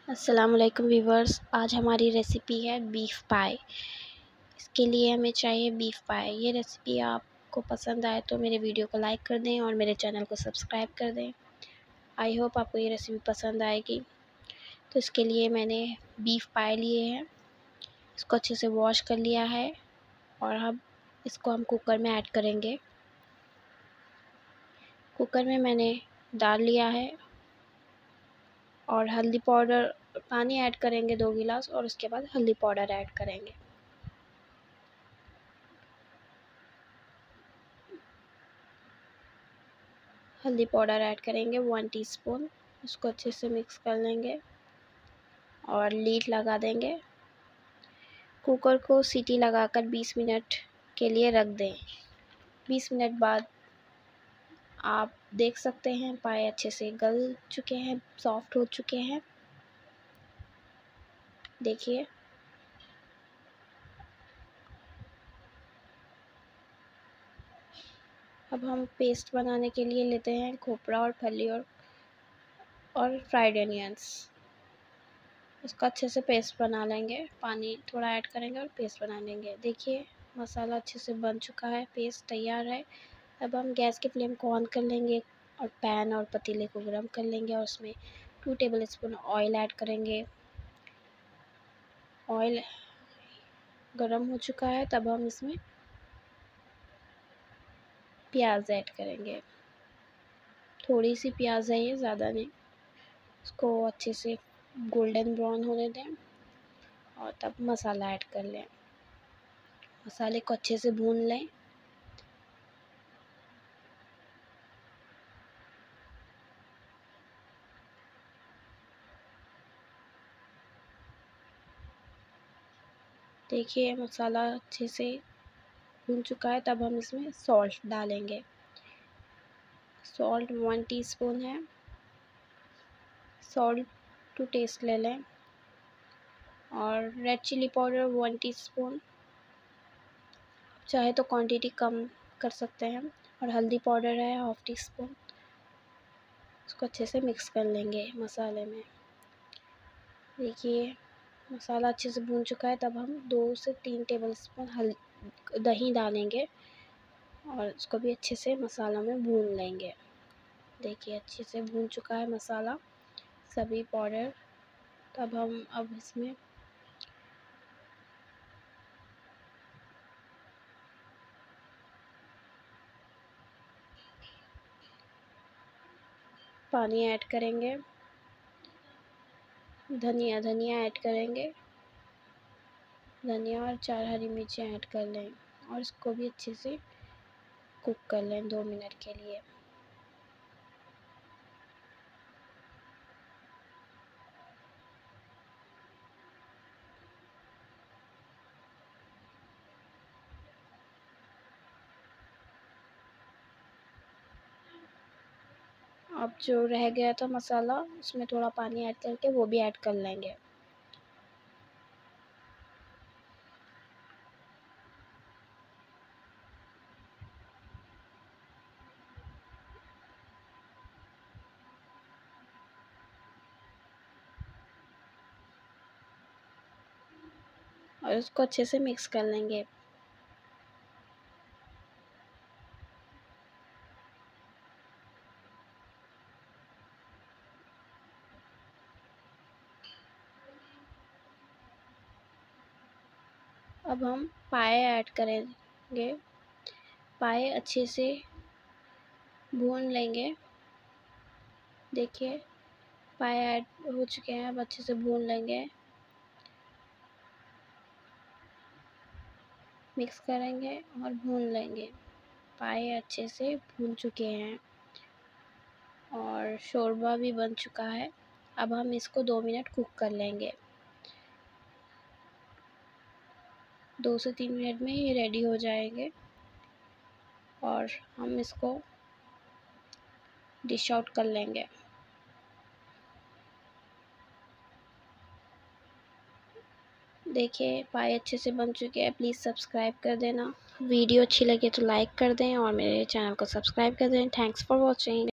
अस्सलामुअलैकुम व्यूवर्स, आज हमारी रेसिपी है बीफ पाए। इसके लिए हमें चाहिए बीफ पाए। ये रेसिपी आपको पसंद आए तो मेरे वीडियो को लाइक कर दें और मेरे चैनल को सब्सक्राइब कर दें। आई होप आपको ये रेसिपी पसंद आएगी। तो इसके लिए मैंने बीफ पाए लिए हैं। इसको अच्छे से वॉश कर लिया है और अब इसको हम कुकर में ऐड करेंगे। कुकर में मैंने डाल लिया है और हल्दी पाउडर, पानी ऐड करेंगे 2 गिलास और उसके बाद हल्दी पाउडर ऐड करेंगे। हल्दी पाउडर ऐड करेंगे 1 टीस्पून। उसको अच्छे से मिक्स कर लेंगे और लीड लगा देंगे। कुकर को सीटी लगाकर 20 मिनट के लिए रख दें। 20 मिनट बाद आप देख सकते हैं पाए अच्छे से गल चुके हैं, सॉफ्ट हो चुके हैं। देखिए, अब हम पेस्ट बनाने के लिए लेते हैं खोपरा और फली और फ्राइड अनियंस। इसका अच्छे से पेस्ट बना लेंगे। पानी थोड़ा ऐड करेंगे और पेस्ट बना लेंगे। देखिए, मसाला अच्छे से बन चुका है, पेस्ट तैयार है। अब हम गैस की फ्लेम को ऑन कर लेंगे और पैन और पतीले को गर्म कर लेंगे और उसमें 2 टेबलस्पून ऑयल ऐड करेंगे। ऑयल गर्म हो चुका है, तब हम इसमें प्याज ऐड करेंगे। थोड़ी सी प्याज है ये, ज़्यादा नहीं। इसको अच्छे से गोल्डन ब्राउन होने दें और तब मसाला ऐड कर लें। मसाले को अच्छे से भून लें। देखिए, मसाला अच्छे से भून चुका है, तब हम इसमें सॉल्ट डालेंगे। सॉल्ट 1 टीस्पून है। सॉल्ट टू टेस्ट ले लें और रेड चिली पाउडर 1 टीस्पून। चाहे तो क्वांटिटी कम कर सकते हैं। और हल्दी पाउडर है 1/2 टीस्पून। इसको अच्छे से मिक्स कर लेंगे मसाले में। देखिए, मसाला अच्छे से भून चुका है, तब हम 2 से 3 टेबलस्पून दही डालेंगे और इसको भी अच्छे से मसाला में भून लेंगे। देखिए, अच्छे से भून चुका है मसाला, सभी पाउडर। तब हम अब इसमें पानी ऐड करेंगे। धनिया ऐड करेंगे। धनिया और 4 हरी मिर्चें ऐड कर लें और इसको भी अच्छे से कुक कर लें 2 मिनट के लिए। अब जो रह गया था मसाला, उसमें थोड़ा पानी ऐड करके वो भी ऐड कर लेंगे। और उसको अच्छे से मिक्स कर लेंगे। अब हम पाए ऐड करेंगे। पाए अच्छे से भून लेंगे। देखिए, पाए ऐड हो चुके हैं, अब अच्छे से भून लेंगे। मिक्स करेंगे और भून लेंगे। पाए अच्छे से भून चुके हैं और शोरबा भी बन चुका है। अब हम इसको 2 मिनट कुक कर लेंगे। 2 से 3 मिनट में ये रेडी हो जाएंगे और हम इसको डिश आउट कर लेंगे। देखिए, पाए अच्छे से बन चुके हैं। प्लीज़ सब्सक्राइब कर देना। वीडियो अच्छी लगे तो लाइक कर दें और मेरे चैनल को सब्सक्राइब कर दें। Thanks for watching.